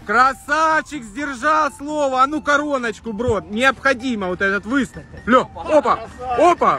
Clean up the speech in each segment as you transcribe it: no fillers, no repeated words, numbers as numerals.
Красавчик, сдержал слово. А ну короночку, бро. Необходимо вот этот выставь. Лё, опа, опа.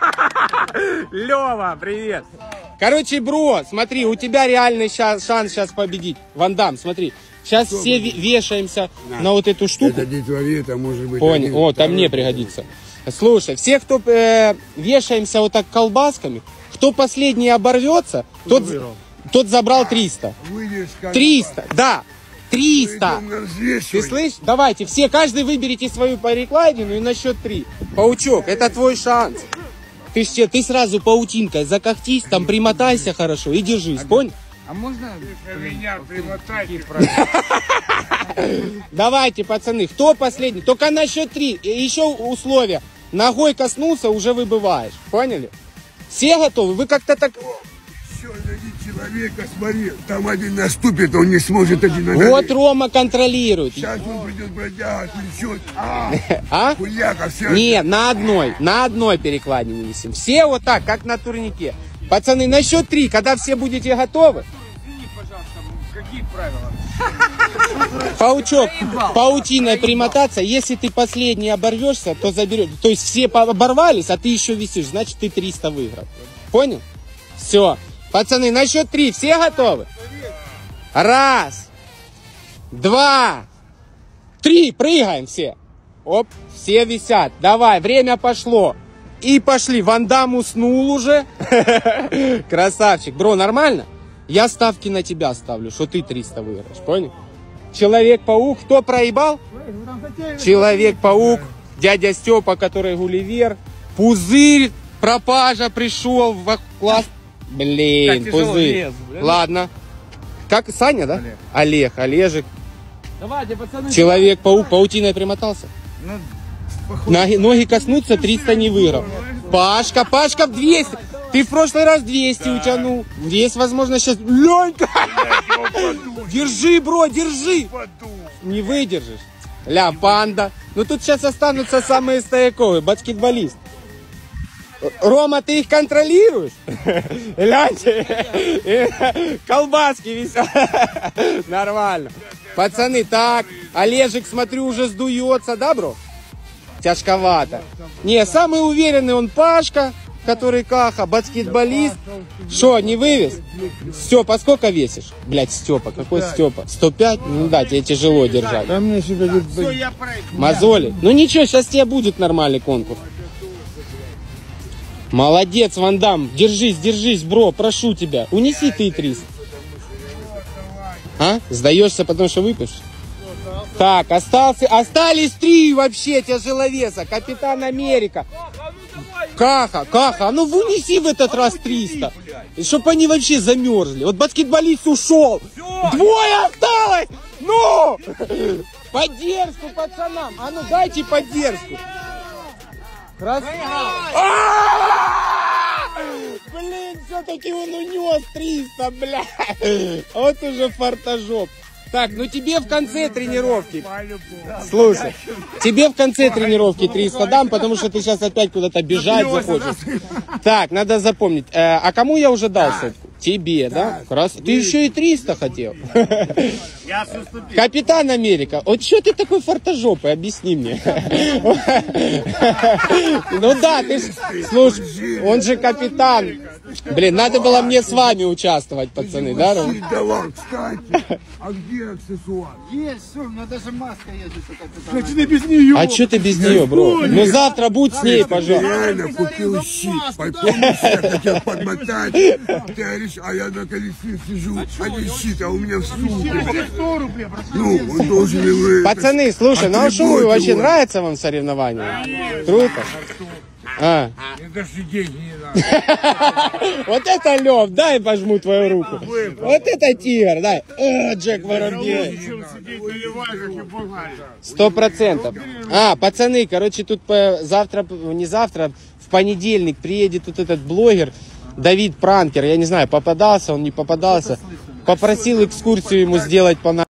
Лёва, привет. Короче, бро, смотри, у тебя реальный шанс сейчас победить. Ван Дам, смотри. Сейчас все вешаемся на вот эту штуку. Это детворе, это может быть... Понял, о, там мне пригодится. Слушай, все, кто вешаемся вот так колбасками, кто последний оборвется, тот забрал 300. 300, да. 300. Ты слышишь? Давайте, все, каждый выберите свою перекладину и на счет 3. Паучок, это твой шанс. Ты сразу паутинкой закохтись, там примотайся хорошо и держись, понял? А можно меня примотать? Давайте, пацаны, кто последний? Только на счет 3. И еще условие. Ногой коснулся, уже выбываешь. Поняли? Все готовы? Вы как-то так... Человека, смотри, там один наступит, он не сможет один. Вот Рома контролирует. Сейчас он придет бродяга, отвлечет. А? Хуяка, все. Не, на одной перекладине висим. Все вот так, как на турнике. Пацаны, на счет 3, когда все будете готовы. Извини, пожалуйста, какие правила? Паучок, паутиной примотаться. Если ты последний оборвешься, то заберешь. То есть все оборвались, а ты еще висишь, значит ты 300 выиграл. Понял? Все. Пацаны, на счет 3 все готовы? 1, 2, 3, прыгаем все. Оп, все висят. Давай, время пошло. И пошли. Ван Дам уснул уже. Красавчик. Бро, нормально? Я ставки на тебя ставлю, что ты 300 выиграешь, понял? Человек-паук, кто проебал? Человек-паук, дядя Степа, который Гулливер, Пузырь, пропажа пришел в класс. Блин, Пузырь. Ладно. Как, Саня, да? Олег, Олежек. Давайте, пацаны. Человек-паук, паутиной примотался. Ноги коснуться, 300 не выиграл. Пашка, Пашка в 200. Ты в прошлый раз 200 утянул. Есть возможность сейчас... Ленька! Держи, бро, держи! Не выдержишь. Ля, панда. Ну тут сейчас останутся самые стояковые. Баскетболист. Рома, ты их контролируешь? Гляньте. Колбаски висят. Нормально. Пацаны, так. Олежек, смотрю, уже сдуется, да, бро? Тяжковато. Не, самый уверенный он Пашка, который Каха, баскетболист. Что, не вывез? Степа, сколько весишь? Блять, Степа, какой Степа? 105? Ну да, тебе тяжело держать. Мозоли. Ну ничего, сейчас тебе будет нормальный конкурс. Молодец, Ван Дам. Держись, держись, бро, прошу тебя. Унеси ты 300. А? Сдаешься, потому что выпьешь? Так, остались 3 вообще тяжеловеса. Капитан Америка. Каха, Каха, ну вынеси в этот раз 300. Чтоб они вообще замерзли. Вот баскетболист ушел. 2 осталось. Ну! Поддержку пацанам. А ну дайте поддержку. Блин, все-таки он унес 300, бля. Вот уже фартажоп. Так, ну тебе в конце тренировки. Слушай, тебе в конце тренировки 300 дам, потому что ты сейчас опять куда-то бежать захочешь. Так, надо запомнить. А кому я уже дал сотку? Тебе, да? Ты еще и 300 хотел. Капитан Америка. Вот что ты такой фартажопый? Объясни мне. Ну да, ты ж... Слушай, он же капитан. Блин, надо было мне с вами участвовать, пацаны, да? Кстати, а где аксессуар? Есть, все, у меня даже маска есть. Кстати, без нее. А что ты без нее, бро? Ну завтра будь с ней, пожалуйста. Реально купил щит. Помнишь, я хотел подмотать. Ты говоришь, а я на колесе сижу, а не щит, а у меня в сумке. Ну, он должен его... Пацаны, слушай, ну а что вы вообще, нравится вам соревнования? Круто. А. Даже деньги не надо. Вот это Лев, дай пожму твою руку. Вот это тигр, дай. О, Джек Воробей. 100%. А, пацаны, короче, тут завтра, не завтра, в понедельник приедет вот этот блогер Давид Пранкер. Я не знаю, попадался он, не попадался. Попросил экскурсию ему сделать по